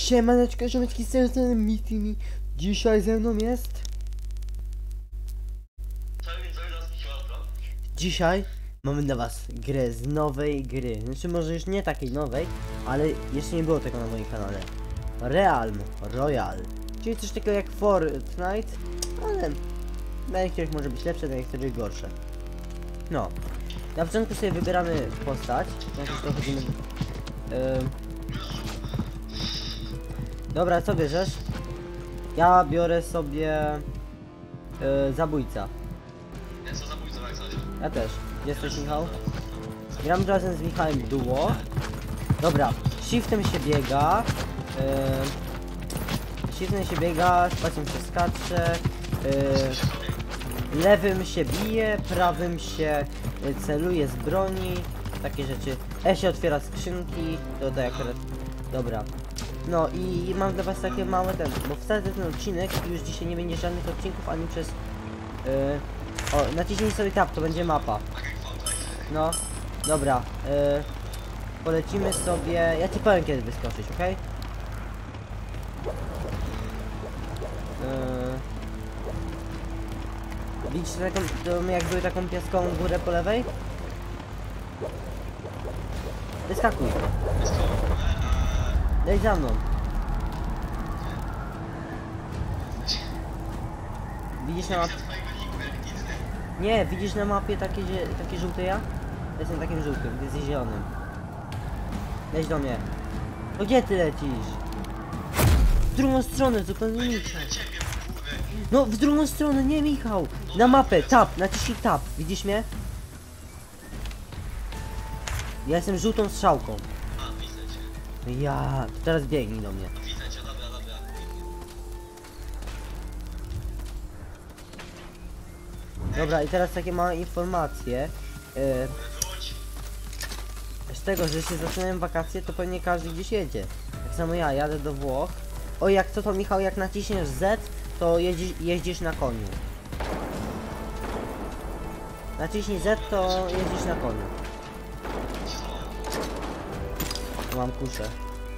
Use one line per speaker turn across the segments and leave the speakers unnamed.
Siemaneczko, ziomeczki, z tej strony Mifimi. Dzisiaj ze mną jest... Dzisiaj mamy dla was grę z nowej gry. Znaczy może już nie takiej nowej, ale jeszcze nie było tego na moim kanale. Realm Royale. Czyli coś takiego jak Fortnite, ale na niektórych może być lepsze, na niektórych gorsze. No. Na początku sobie wybieramy postać. Najpierw dochodzimy... Dobra, co bierzesz? Ja biorę sobie... zabójca.
Jest to zabójca, jak coś.
Ja też. Jesteś, Michał? Gram razem z Michałem duo. Dobra, shiftem się biega. Shiftem się biega, spacją się skacze. Lewym się bije, prawym się celuje z broni. Takie rzeczy. Się otwiera skrzynki. Dodaj akurat. Dobra. No i mam dla was takie małe ten, bo wsadzę ten odcinek i już dzisiaj nie będzie żadnych odcinków ani przez... o, naciśnij sobie tab, to będzie mapa. No, dobra, polecimy sobie, ja ci powiem kiedy wyskoczyć, ok? Widzicie taką, jakby taką piaskową górę po lewej? Wyskakuj. Daj za mną. Widzisz na mapie? Nie, widzisz na mapie takie żółte ja? Ja jestem takim żółtym, ty jesteś zielonym. Leć do mnie. No gdzie ty lecisz? W drugą stronę, zupełnie Michał. No w drugą stronę, nie Michał. Na mapę, tab, naciśnij tab. Widzisz mnie? Ja jestem żółtą strzałką. Ja, to teraz biegnij do mnie.
Widzę cię, dobra.
Dobra, i teraz takie małe informacje.
Wróć.
Z tego, że się zaczynają wakacje, to pewnie każdy gdzieś jedzie. Tak samo ja jadę do Włoch. O, jak co to Michał, jak naciśniesz Z, to jeździsz na koniu. Naciśnij Z, to jeździsz na koniu. Mam kuszę.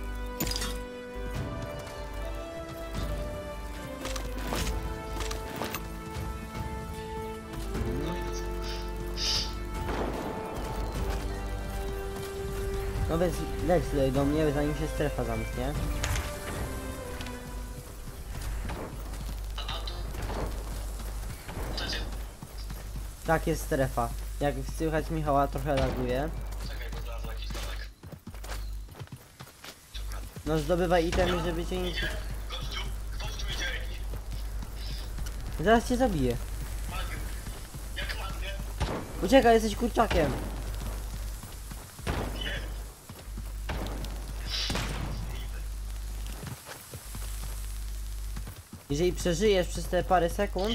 No więc leć tutaj do mnie, zanim się strefa zamknie. Tak, jest strefa. Jak słychać Michała trochę laguje.
Czekaj, bo znalazł jakiś domek.
No zdobywaj itemy, żeby cię nie...
Gościu, gościu idzie jakiś.
Zaraz cię zabiję.
Ładnie. Jak ładnie.
Uciekaj, jesteś kurczakiem.
Nie.
Jeżeli przeżyjesz przez te parę sekund...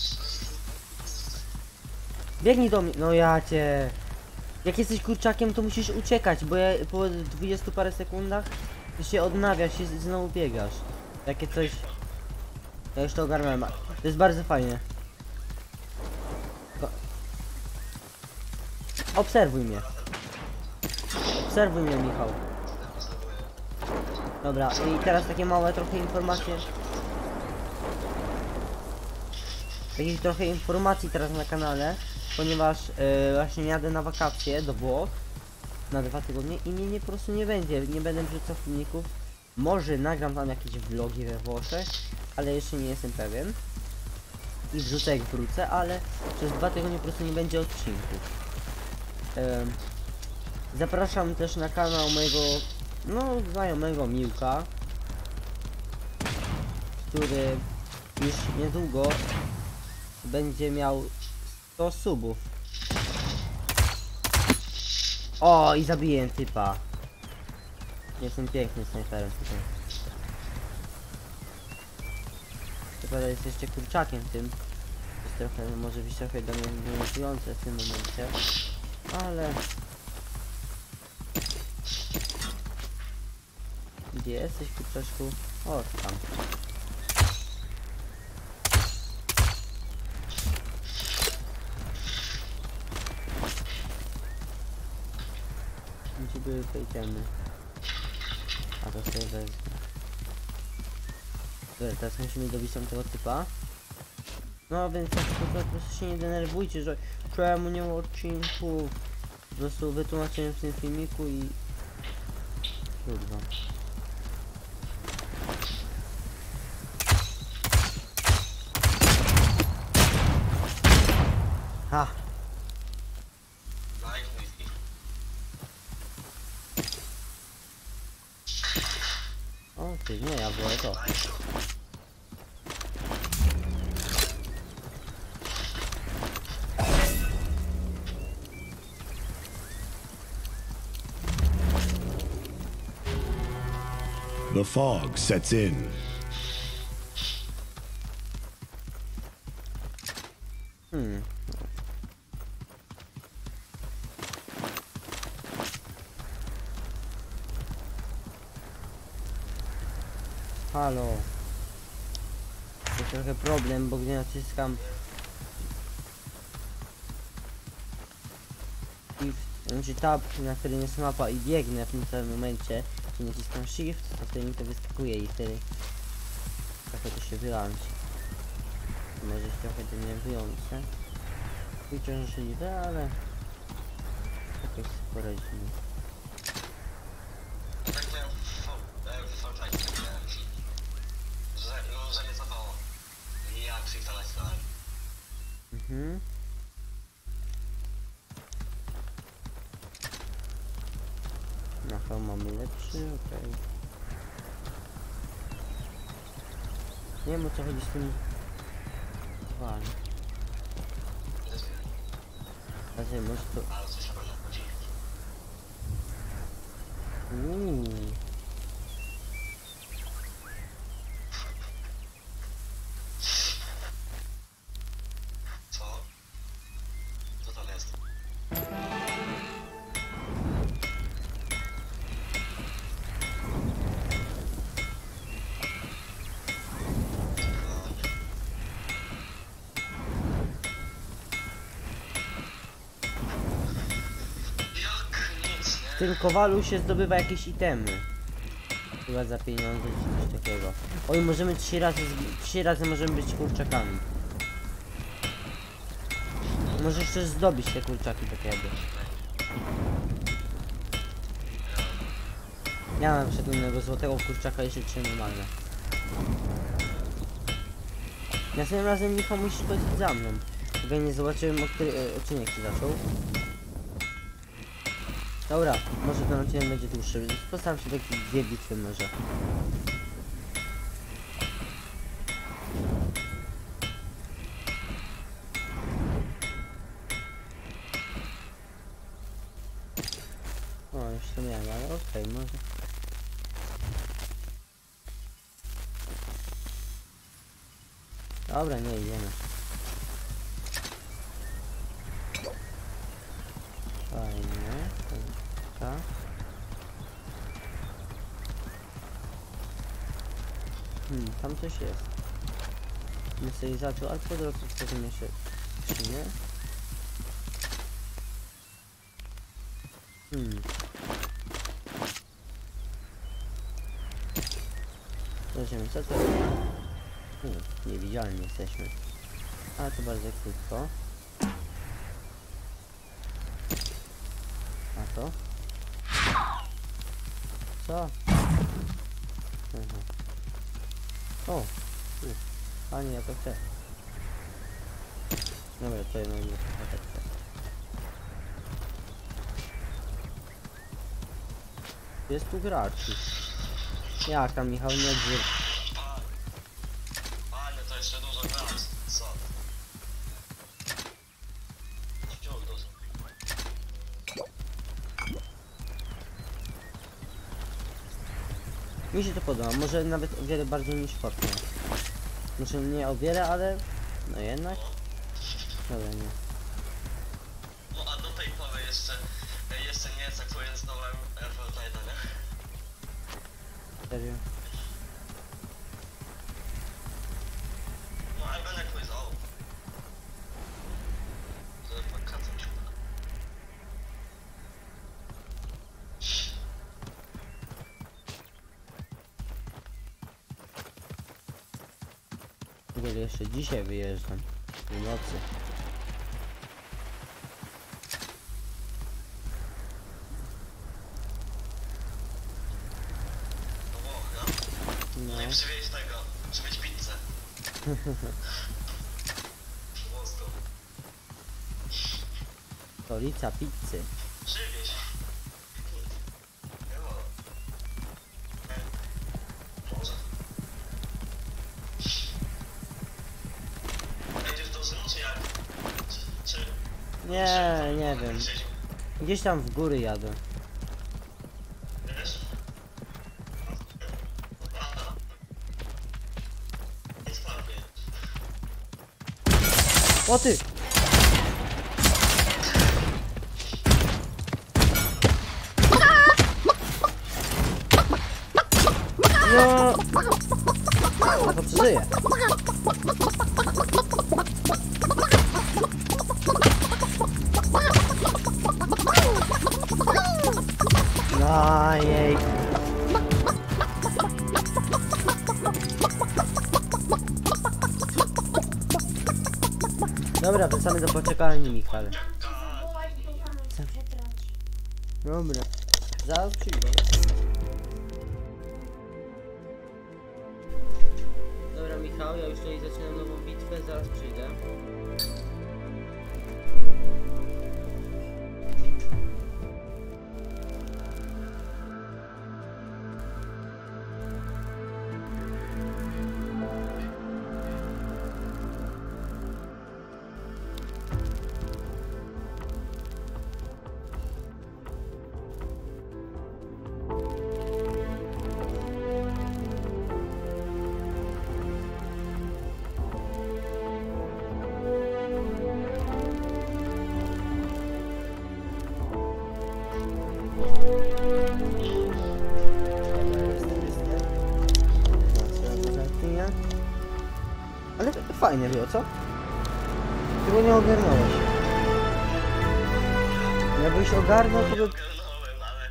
Biegnij do mnie. No ja cię... Jak jesteś kurczakiem, to musisz uciekać, bo ja po 20 parę sekundach to się odnawiasz i znowu biegasz. Takie coś... Ja już to ogarnąłem. To jest bardzo fajnie. Obserwuj mnie. Obserwuj mnie, Michał. Dobra, i teraz takie małe trochę informacje. Takich trochę informacji teraz na kanale, ponieważ właśnie jadę na wakacje do Włoch na 2 tygodnie i mnie po prostu nie będzie, nie będę wrzucał filmików. Może nagram tam jakieś vlogi we Włoszech, ale jeszcze nie jestem pewien. I wrzucę jak wrócę, ale przez 2 tygodnie po prostu nie będzie odcinków. Zapraszam też na kanał mojego, no, znajomego Miłka, który już niedługo będzie miał 100 subów. O, i zabiję typa. Jestem pięknym snajperem tutaj. Chyba jest jeszcze kurczakiem tym. Jest trochę, może być trochę denerwujące w tym momencie. Ale... Gdzie jesteś, kurczaczku? O, tam. Gdzie były te itemy? A to sobie wezmę. Dobra, teraz musimy dobić tamtego typa. No więc tak, po prostu się nie denerwujcie, że czemu nie ma odcinków. Po prostu wytłumaczyłem w tym filmiku i... Kurwa. Ha!
Live whisky.
O ty, nie, ja wolę to.
The fog sets in.
Halo. To jest trochę problem, bo gdy naciskam znaczy tab, na którym jest mapa i biegnę w tym samym momencie, czyli naciskam shift, to wtedy mi to wyskakuje i wtedy trochę to się wyłączy. Może jest trochę denerwujące. Uciążliwe, ale jakoś sobie poradzimy.
Tak miałem w Fortnite, że mnie cofało. I jak przyjechać stałem.
Mhm. Na hełm mamy lepszy, okej. Nie wiem o co chodzi z tym wali. Znaczy może to...
Ale coś na pewno chodzi. Co? Co tam jest? Jak nic,
W
nie?
tym kowalu się zdobywa jakieś itemy. Chyba za pieniądze czy coś takiego. Oj, możemy 3 razy możemy być kurczakami. Możesz też zdobyć te kurczaki tak jakby. Ja mam szczególnego złotego kurczaka i rzeczy normalne. Następnym razem Michał musisz chodzić za mną. Bo ja nie zobaczyłem, o który odcinek się zaczął. Dobra, może ten odcinek będzie dłuższy. Postaram się takie 2 bitwy może. O, już to miałem, ale okej, może. Dobra, nie idziemy. Fajnie. Tak. Tam coś jest. Nie sobie zaczął, ale po drodze wtedy się skrzynię. Zobaczymy co to jest. Niewidzialni jesteśmy. Ale to bardzo krótko. A to? Co? Aha. O! A nie, ja to chcę. Dobra, to jedno nie chcę. Jest tu graczy. Jak tam Michał nie odzywa?
Panie, to jeszcze dużo gras. Co? Wciąż dużo.
Mi się to podoba, może nawet o wiele bardziej niż Fortnite. Może nie o wiele, ale... No jednak... Dobra, nie.
No a do tej pory jeszcze nie zaktualizowałem Fortnite'a, nie?
Serio.
No ale będę quizował. Żeby pokazać.
W ogóle jeszcze dzisiaj wyjeżdżam. W nocy.
No.
No.
Nie przywieźć tego, przywieźć pizzę. Włoską.
Stolica pizzy.
Przywieźć. Nie ma. Może. Jedziesz do Zynu, czy jak? Czy...
Nie wiem. Gdzieś tam w góry jadę.
Wiesz? Jest fajnie.
O ty! No! A to przeżyje. Najej. Dobra, wracamy do poczekalni, Michale. Dobra. Zaraz przyjdę. Dobra, Michał, ja już tutaj zaczynam nową bitwę, zaraz przyjdę. Ale fajnie było, co? Tego nie ogarnąłeś. Jakbyś ogarnął, to by...
Ogarnąłem, ale...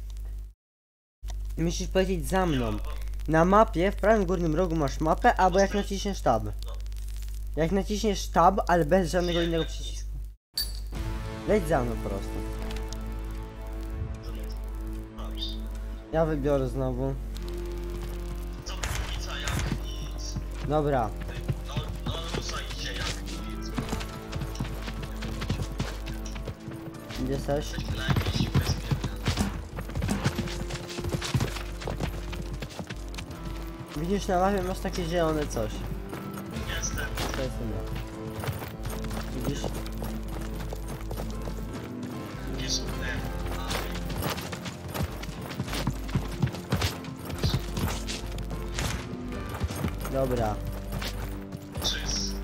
Musisz powiedzieć za mną. Na mapie, w prawym górnym rogu masz mapę, albo jak naciśniesz tab. Jak naciśniesz tab, ale bez żadnego innego przycisku. Leć za mną po prostu. Ja wybiorę znowu.
Co pizza jak nic.
Dobra.
No ruszajcie jak nic.
Gdzie jesteś?
Lepiej siłę zmienia.
Widzisz, na mapie masz takie zielone coś.
Jestem.
To jest ja. Widzisz?
Widzisz?
Dobra.
Czyz.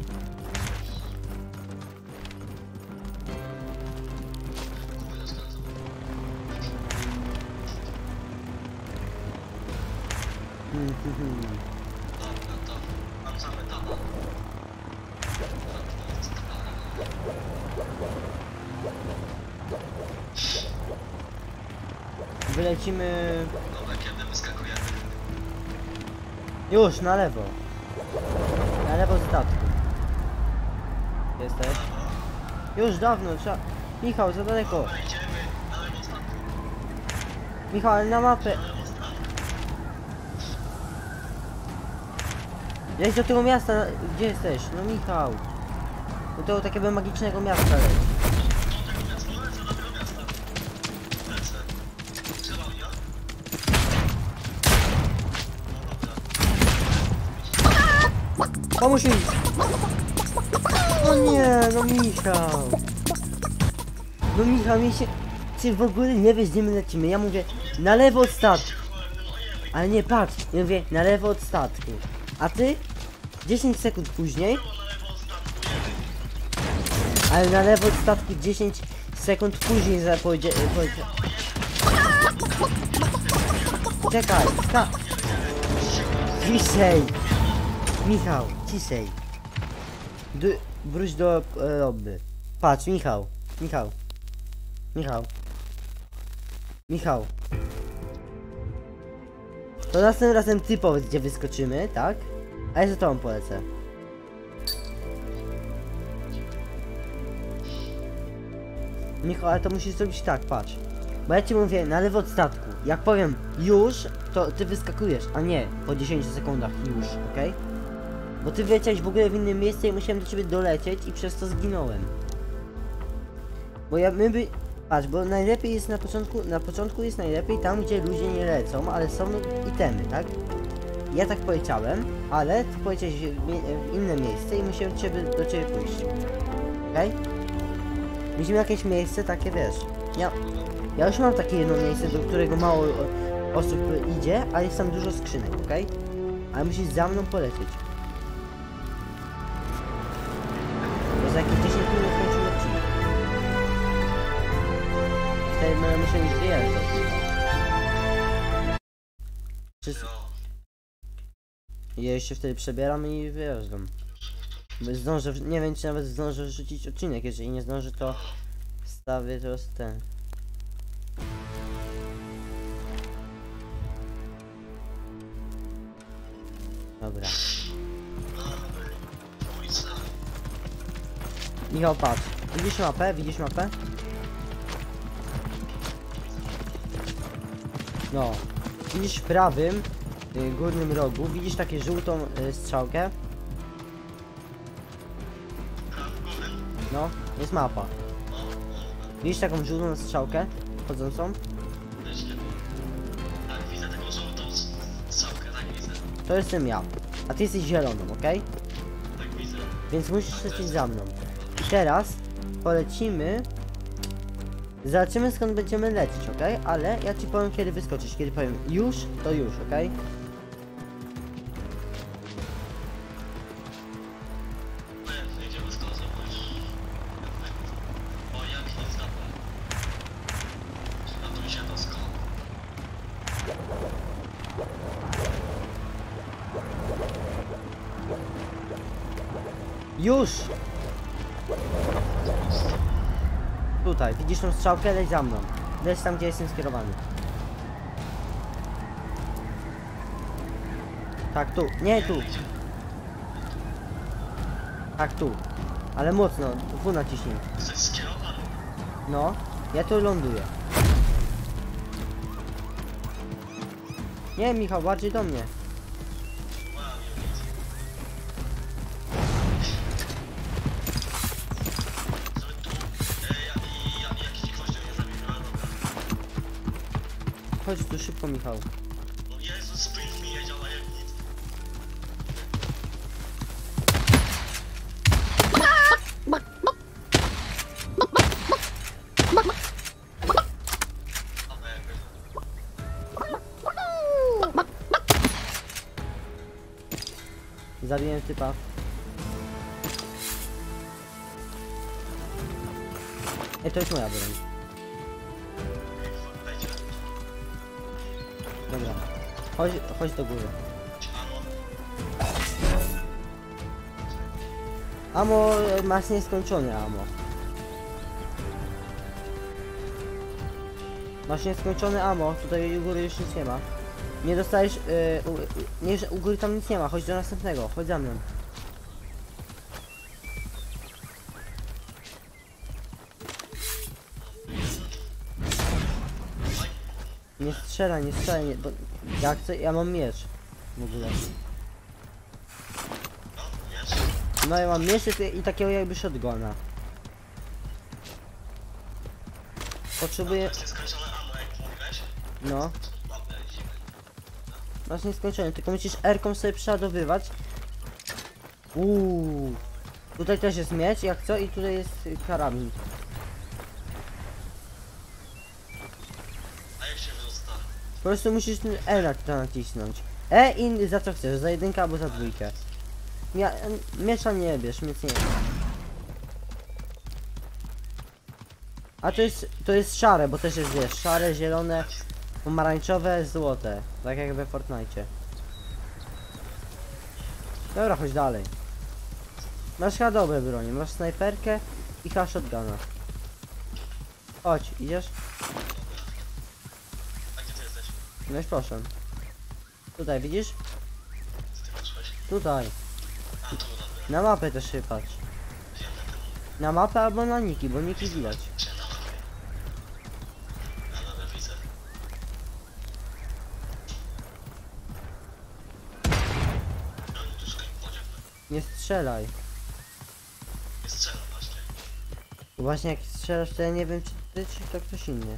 Dobra, to mam same taba.
Wylecimy...
Dobra, kiedy wyskakujemy?
Już, na lewo. Na lewo z statku. Jesteś? Już dawno, trzeba... Michał, za daleko.
Dobra, idziemy na lewo statku.
Michał, ale na mapę.
Na lewo statku.
Jedź do tego miasta, gdzie jesteś? No Michał. Do tego takiego magicznego miasta leć.
Do tego miasta, lecę do tego miasta. Lecę. Trzeba mnie? No dobra.
Pomóż mi! No nie, no Michał. No Michał, mi się... Ty w ogóle nie wiesz, gdzie my lecimy. Ja mówię, na lewo od statku. Ale nie, patrz. Ja mówię, na lewo od statku. A ty? 10 sekund później. Ale na lewo od statku 10 sekund później Czekaj, ciszej. Michał, ciszej. Wróć do lobby. Patrz, Michał. To następnym razem ty powiedz, gdzie wyskoczymy, tak? A ja za tobą polecę. Michał, ale to musisz zrobić tak, patrz. Bo ja ci mówię, na lewo od statku. Jak powiem już, to ty wyskakujesz, a nie po 10 sekundach już, okej? Bo ty wyleciałeś w ogóle w inne miejsce i musiałem do ciebie dolecieć i przez to zginąłem. Bo patrz, bo najlepiej jest na początku jest najlepiej tam, gdzie ludzie nie lecą, ale są itemy, tak? Ja tak powiedziałem, ale ty poleciałeś w inne miejsce i musiałem do ciebie pójść. Okej? Widzimy jakieś miejsce takie, wiesz. Ja już mam takie jedno miejsce, do którego mało osób idzie, ale jest tam dużo skrzynek, okej? Ale musisz za mną polecieć. Bo za jakieś 10 minut kończymy odcinek. Wtedy muszę już wyjeżdżać. Ja jeszcze wtedy przebieram i wyjeżdżam. Bo zdążę, nie wiem czy nawet zdążę wrzucić odcinek, jeżeli nie zdążę to wstawię teraz ten. Dobra. Michał, patrz. Widzisz mapę? Widzisz mapę? No. Widzisz w prawym górnym rogu, widzisz takie żółtą strzałkę? No, jest mapa. Widzisz taką żółtą strzałkę chodzącą?
Tak, widzę taką żółtą strzałkę, tak widzę.
To jestem ja. A ty jesteś zieloną, okej?
Tak widzę.
Więc musisz lecieć za mną. I teraz polecimy. Zobaczymy skąd będziemy lecieć, okej? Ale ja ci powiem kiedy wyskoczysz. Kiedy powiem już, to już, okej?
Jedziemy stąd zobaczyć. O, jak nic na to. A tu się to skąd?
Już! Tutaj, widzisz tą strzałkę? Leć za mną. Leć tam, gdzie jestem skierowany. Tak, tu. Nie, tu. Tak, tu. Ale mocno. W naciśnij.
Jesteś skierowany.
No. Ja tu ląduję. Nie, Michał, bardziej do mnie. Chodź tu szybko, Michał.
No Jezu, sprint mi jedzie, ale jak nic.
Zabiłem typa. To jest moja broń. Dobra. Chodź do góry. Amo, masz nieskończone amo. Masz nieskończone amo, tutaj u góry już nic nie ma. Nie dostajesz, nie, że u góry tam nic nie ma, chodź do następnego, chodź za mną. Nie strzelaj, nie, bo ja chcę, ja mam miecz. W ogóle. No ja mam miecz i takiego jakby shotguna. Potrzebuję... No. Masz nieskończone, tylko musisz R-ką sobie przeładowywać. Tutaj też jest miecz, jak co, i tutaj jest karabin.
A jak się wyrzuca?
Po prostu musisz ten E na to nacisnąć. E i za co chcesz, za jedynkę albo za dwójkę. Miecza nie bierz, miecz nie. A to jest szare, bo też jest, wiesz, szare, zielone, pomarańczowe, złote. Tak jak we Fortnite. Dobra, chodź dalej. Masz chyba dobre bronie, masz snajperkę i chyba shotguna. Chodź, idziesz?
A gdzie ty jesteś?
No już proszę. Tutaj, widzisz?
Co ty patrzyłeś?
Tutaj.
A tu, dobra.
Na mapę też się patrz. Na mapę albo na niki, bo niki widać.
Dzień dobry.
Nie strzelaj.
Nie strzelam właśnie.
Właśnie jak strzelasz, to ja nie wiem, czy ty, czy to ktoś inny.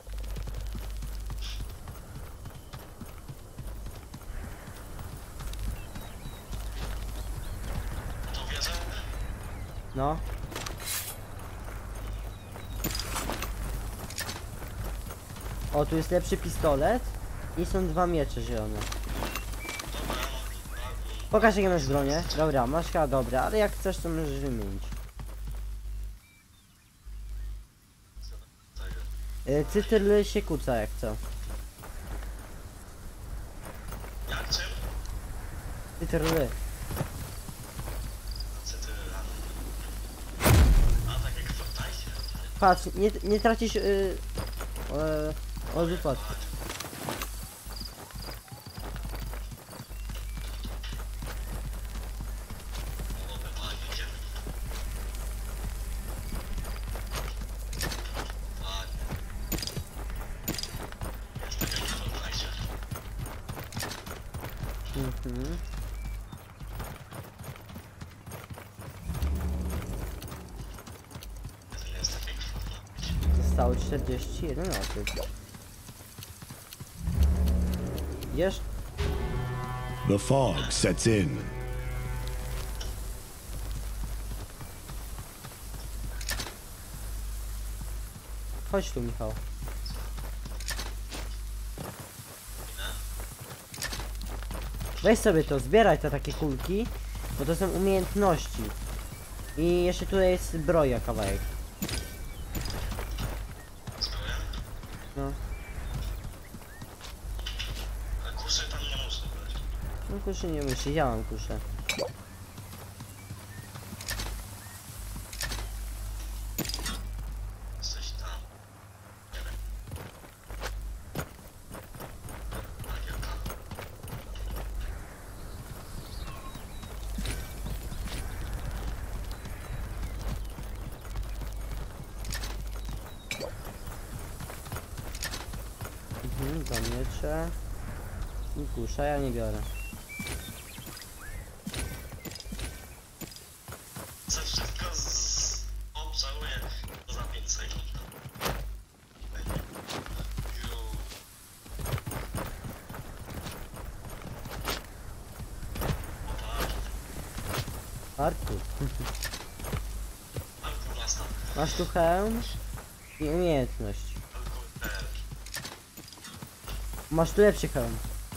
Tu wierzę?
No. O, tu jest lepszy pistolet i są 2 miecze zielone.
Dobra, no.
Pokaż jakie masz bronię. Dobra, masz chyba dobra, ale jak chcesz to możesz wymienić.
Tego.
Cytryl się kuca jak co.
Jak czym?
Cytryl.
Cytryla. A tak jak w Fortnite?
Patrz, nie tracisz od wypadku.
O, wypadnie. Ładnie. Jest tak jak w Fortnite.
Mhm.
Jest tak jak w Fortnite.
Zostało 41 osób. Idziesz?
The fog sets in.
Chodź tu, Michał. Weź sobie to, zbieraj te takie kulki, bo to są umiejętności. I jeszcze tutaj jest zbroja kawałek.
Zbroja?
No,
Ale kuszy tam nie muszę brać.
no kuszy nie musi, ja mam kuszę.
Jesteś tam. Nie wiem. Agierka.
Mhm, 2 miecze. I kusza, ja nie biorę.
Za wszystko obżałuję za 5 sekund. Ju. Opa,
Artur,
alkohol na stan.
masz tu hełm i umiejętność.
Alkohol
Masz tu lepszy hełm.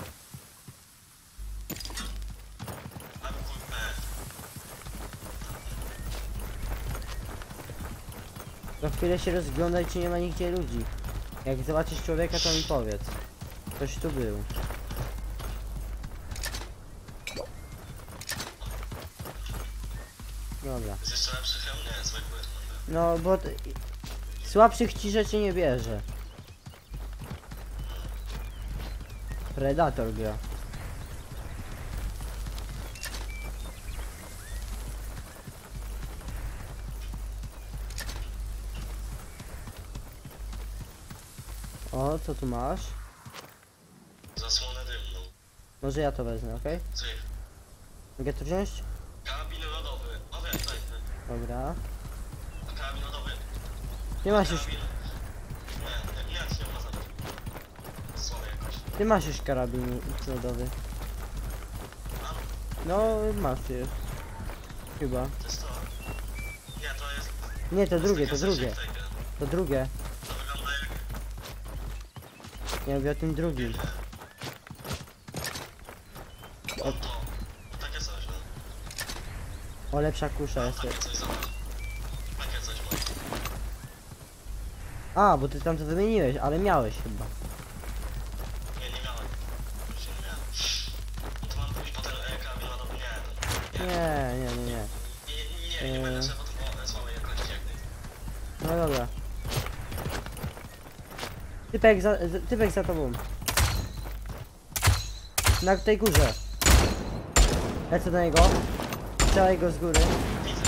Za chwilę się rozglądaj, czy nie ma nigdzie ludzi. Jak zobaczysz człowieka, to mi powiedz. Ktoś tu był. Dobra.
Jest jeszcze lepszy hełm? Nie, zwykły.
No, bo słabszych ci rzeczy nie bierze. Predator gra. O, co tu masz?
Zasłonę dymną.
Może ja to wezmę, okej?
Cyk.
Mogę to wziąć?
Karabin lodowy. O wiem, daj.
Dobra.
A karabin lodowy.
Ty masz już,
Karabin. Nie ma zabrać. Słabe jakoś.
ty masz już karabin lodowy.
Mam.
No, masz już. Chyba.
To jest to. Nie, to jest...
Nie, to drugie, to
jest
drugie.
jak tego.
To drugie.
To wygląda jak...
Ja mówię o tym drugim.
O to. Takie coś, no.
O, lepsza kusza jest.
Takie coś zobacz. Takie coś moje.
A, bo ty tam to wymieniłeś, ale miałeś chyba.
Nie miałem. Już nie miałem. No to mam pójść po ten karabin lodowy. Nie, to...
Nie.
Nie będę szedł od słabej jakości jak nic.
No dobra. Typek za tobą. Na tej górze. Lecę do niego. Strzelaj go z góry.
Widzę.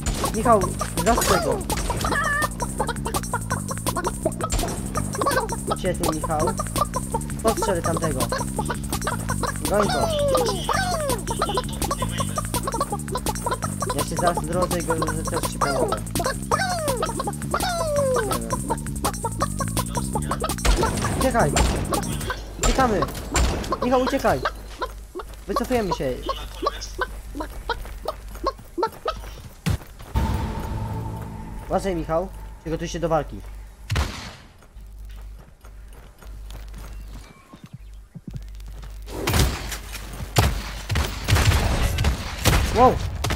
Michał, zastrzel go. Świetnie, Michał. Postrzel tamtego. Goń go. Ja się zaraz drodze i go też ci pomogę. Nie wiem. Uciekaj! Uciekamy! Michał, uciekaj! Wycofujemy się. Uważaj, Michał. Przygotuj się do walki. Wow!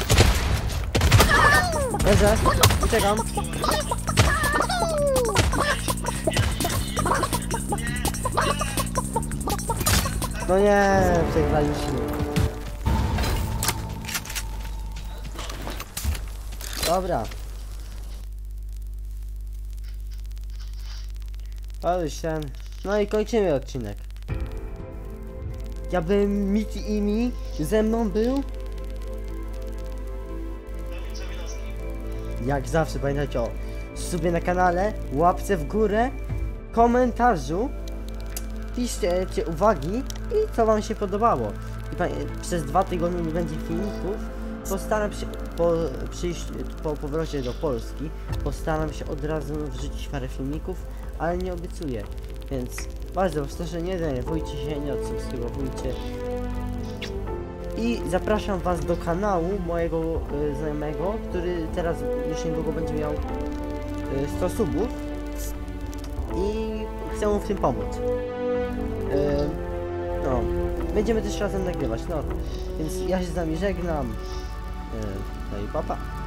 Leżę. Uciekam. No nie, przegraliśmy. Dobra. Ale już ten. No i kończymy odcinek. Ja bym Miki i mi ze mną był. Jak zawsze pamiętajcie o subie na kanale, łapce w górę, komentarzu. Piszcie uwagi i co wam się podobało. I przez 2 tygodnie nie będzie filmików. Postaram się przyjść po powrocie do Polski. Postaram się od razu wrzucić parę filmików, ale nie obiecuję. Więc bardzo proszę, nie denerwujcie się, nie odsubskrybujcie. I zapraszam was do kanału mojego znajomego, który teraz już niedługo będzie miał 100 subów. I chcę mu w tym pomóc. No, będziemy też razem nagrywać, no. Więc ja się z wami żegnam. No i papa.